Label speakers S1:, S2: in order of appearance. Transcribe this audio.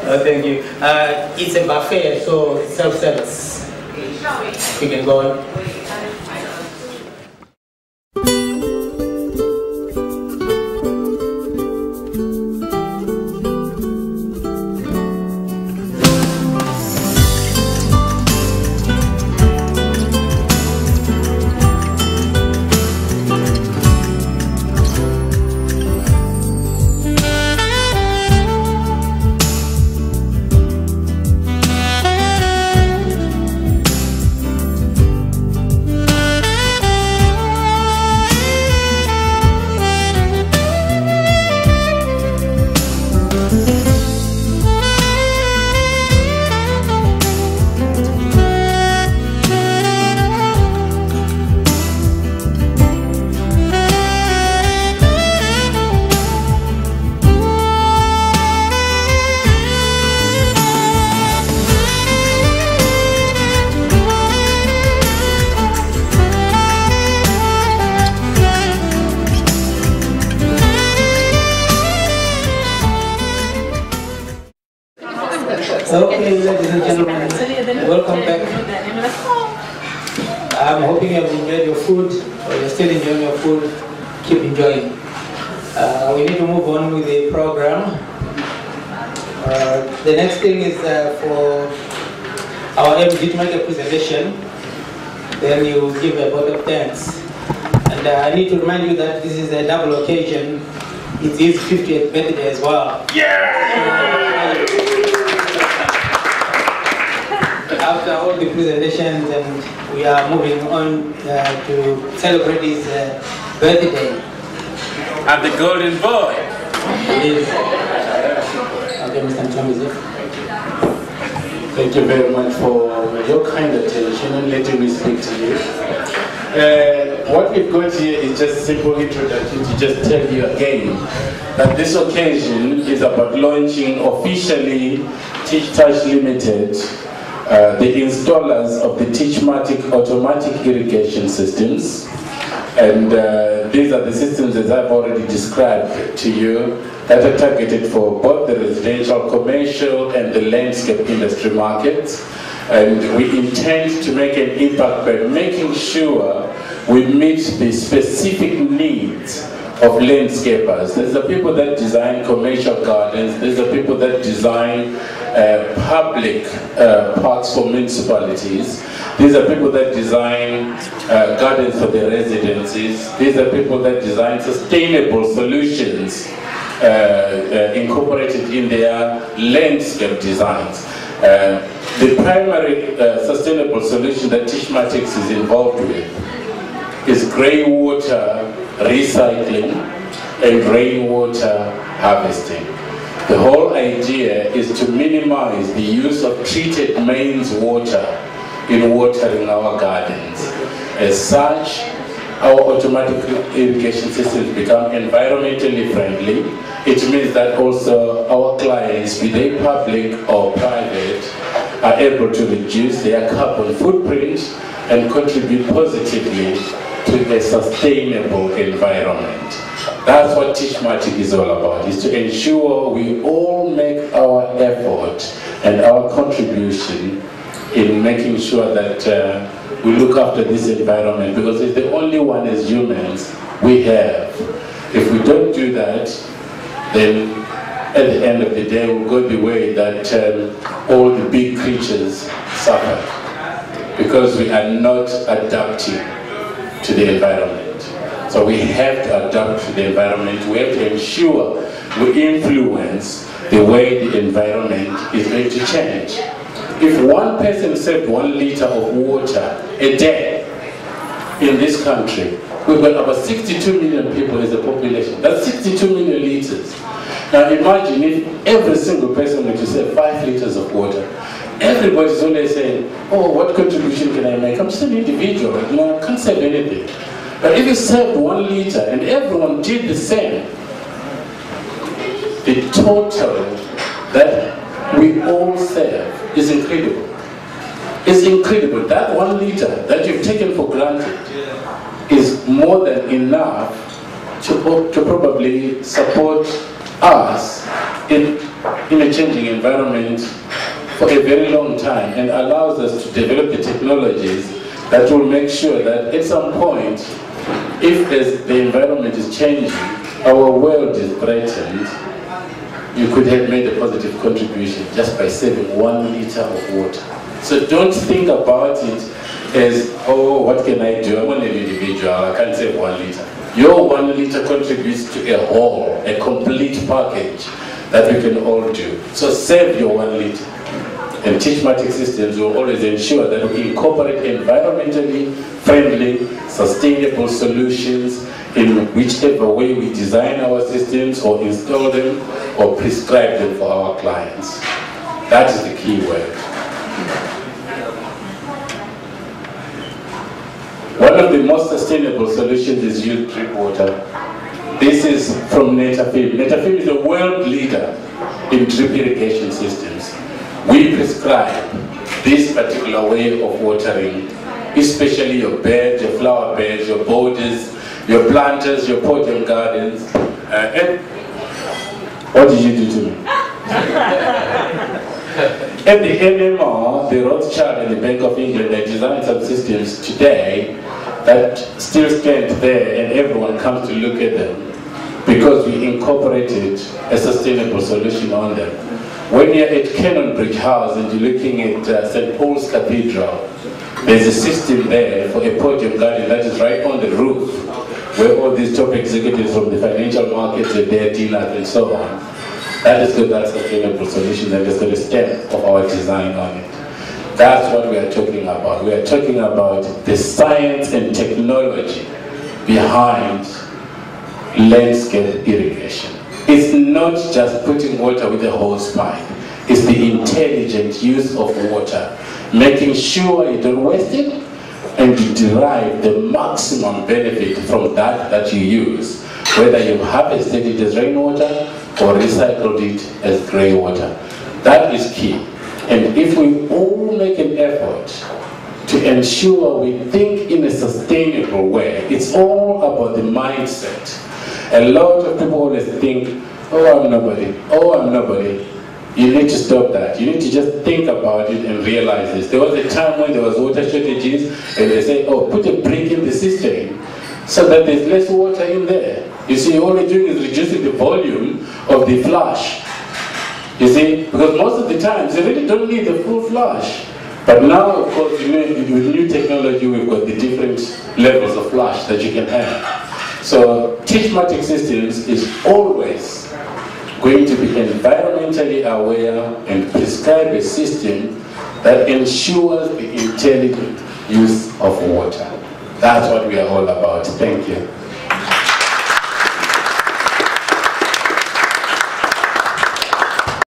S1: Oh, thank you. It's a buffet, so self-service. You can go on. Okay, ladies and gentlemen, welcome back. I'm hoping you have enjoyed your food, or you're still enjoying your food. Keep enjoying. We need to move on with the program. The next thing is for our MD to make a presentation. Then you give a vote of thanks. And I need to remind you that this is a double occasion. It's his 50th birthday as well. Yeah! After all the presentations, and we are moving on to celebrate his birthday.
S2: I'm the golden boy.
S1: Yes. Okay, Mr. Ntomizi.
S3: Thank you very much for your kind attention and letting me speak to you. What we've got here is just a simple introduction to just tell you again that this occasion is about launching officially TeachTouch Limited, the installers of the Teachmatic automatic irrigation systems. And these are the systems, as I've already described to you, that are targeted for both the residential, commercial, and the landscape industry markets. And we intend to make an impact by making sure we meet the specific needs of landscapers. There's the people that design commercial gardens, there's the people that design public parks for municipalities. These are people that design gardens for their residences. These are people that design sustainable solutions incorporated in their landscape designs. The primary sustainable solution that Teachmatics is involved with is grey water recycling and rainwater harvesting. The whole idea is to minimize the use of treated mains water in watering our gardens. As such, our automatic irrigation systems become environmentally friendly. It means that also our clients, be they public or private, are able to reduce their carbon footprint and contribute positively to a sustainable environment. That's what Teachmatic is all about, is to ensure we all make our effort and our contribution in making sure that we look after this environment, because it's the only one as humans we have. If we don't do that, then at the end of the day we'll go the way that all the big creatures suffer, because we are not adapting to the environment. So we have to adapt to the environment. We have to ensure we influence the way the environment is going to change. If one person saved 1 liter of water a day in this country, we've got about 62 million people as a population. That's 62 million liters. Now imagine if every single person were to save 5 liters of water. Everybody's always saying, oh, what contribution can I make? I'm just an individual, you know, I can't save anything. But if you saved 1 liter and everyone did the same, the total that we all save is incredible. It's incredible. That 1 liter that you've taken for granted is more than enough to probably support us in in a changing environment for a very long time and allows us to develop the technologies that will make sure that at some point, if as the environment is changing, our world is threatened, you could have made a positive contribution just by saving 1 liter of water. So don't think about it as, oh, what can I do? I'm only an individual, I can't save 1 liter. Your 1 liter contributes to a whole, a complete package that we can all do. So save your 1 liter. And Tishmatic Systems will always ensure that we incorporate environmentally friendly, sustainable solutions in whichever way we design our systems or install them or prescribe them for our clients. That is the key word. One of the most sustainable solutions is used drip water. This is from Netafim. Netafim is a world leader in drip irrigation systems. We prescribe this particular way of watering, especially your beds, your flower beds, your borders, your planters, your podium gardens. And what did you do to me? At the NMR, the Rothschild and the Bank of England, they designed some systems today that still stand there and everyone comes to look at them because we incorporated a sustainable solution on them. When you're at Cannon Bridge House and you're looking at St. Paul's Cathedral, there's a system there for a podium garden that is right on the roof where all these top executives from the financial markets and their dealers and so on. That is got that sustainable solution and it's got a stamp of our design on it. That's what we are talking about. We are talking about the science and technology behind landscape irrigation. It's not just putting water with a hose pipe. It's the intelligent use of water, making sure you don't waste it and you derive the maximum benefit from that you use, whether you harvested it as rainwater or recycled it as grey water. That is key. And if we all make an effort to ensure we think in a sustainable way, it's all about the mindset. A lot of people always think, oh, I'm nobody, oh, I'm nobody. You need to stop that. You need to just think about it and realize this. There was a time when there was water shortages and they say, oh, put a brick in the cistern so that there's less water in there. You see, all you're doing is reducing the volume of the flush. You see, because most of the times you really don't need the full flush. But now, of course, with new technology, we've got the different levels of flush that you can have. So, Tishmatic Systems is always going to be environmentally aware and prescribe a system that ensures the intelligent use of water. That's what we are all about. Thank you.